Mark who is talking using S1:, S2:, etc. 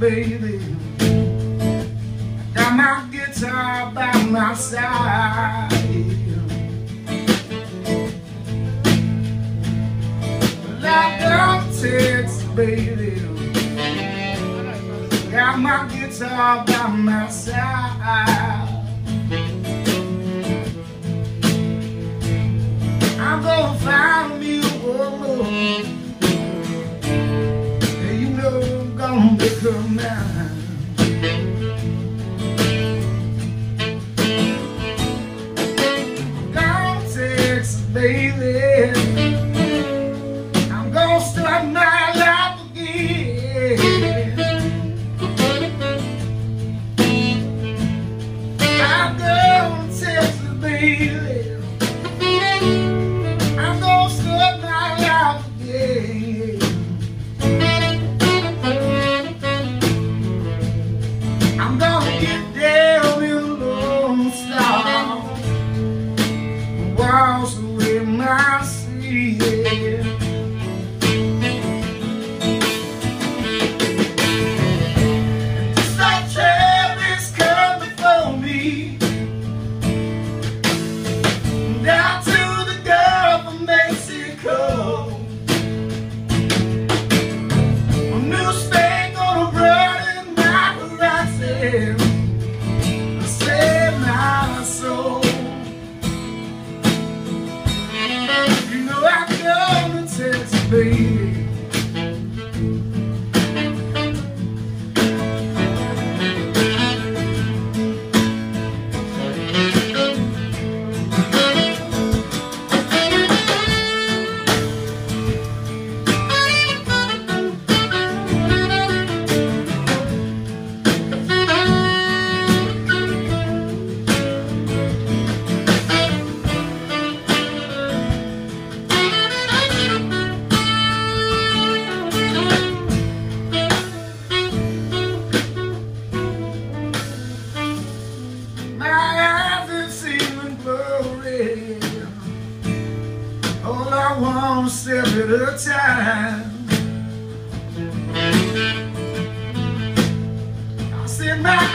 S1: baby. Got my guitar by my side. Well, I don't Texas, baby. Got my guitar by my side. I'm gonna find me a woman, and you know I'm gonna make her mine. Gone Texas, baby. I'm gonna start my life again. I'm gone Texas, baby. I'm gonna get down in Lone Star, wash away my sea. Just like Travis come before me, down to the Gulf of Mexico. Save my soul. You know I'm gonna Texas, baby. All I want is step at a time. I said my